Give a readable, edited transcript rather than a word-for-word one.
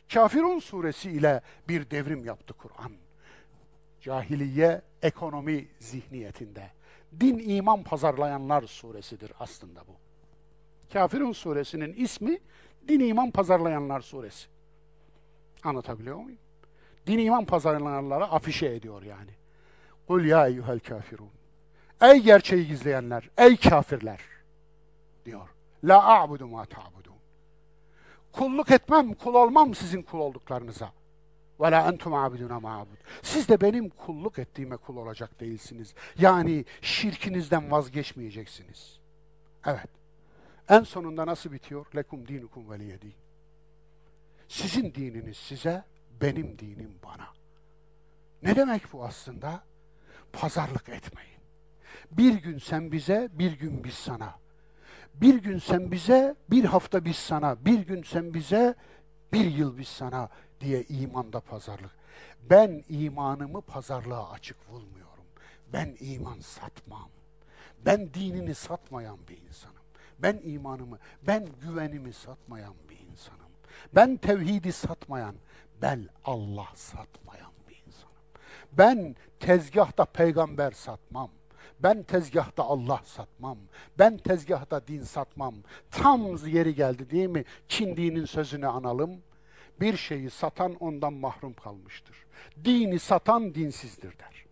Kafirun suresi ile bir devrim yaptı Kur'an. Cahiliye ekonomi zihniyetinde. Din iman pazarlayanlar suresidir aslında bu. Kafirun suresinin ismi din iman pazarlayanlar suresi. Anlatabiliyor muyum? Din iman pazarlayanları afişe ediyor yani. Kul ya eyyuhel kafirun. Ey gerçeği gizleyenler, ey kafirler diyor. La a'budu ma ta'budun. Kulluk etmem, kul olmam sizin kul olduklarınıza. Ve la entum abiduna ma abud. Siz de benim kulluk ettiğime kul olacak değilsiniz. Yani şirkinizden vazgeçmeyeceksiniz. Evet. En sonunda nasıl bitiyor? Lekum dinukum veliyedin. Sizin dininiz size, benim dinim bana. Ne demek bu aslında? Pazarlık etmeyin. Bir gün sen bize, bir gün biz sana. Bir gün sen bize, bir hafta biz sana. Bir gün sen bize, bir yıl biz sana diye imanda pazarlık. Ben imanımı pazarlığa açık bulmuyorum. Ben iman satmam. Ben dinini satmayan bir insanım. Ben imanımı, ben güvenimi satmayan bir insanım. Ben tevhidi satmayan, ben Allah satmayan bir insanım. Ben tezgahta peygamber satmam. Ben tezgahta Allah satmam. Ben tezgahta din satmam. Tam yeri geldi değil mi? Çin dininin sözünü analım. Bir şeyi satan ondan mahrum kalmıştır. Dini satan dinsizdir der.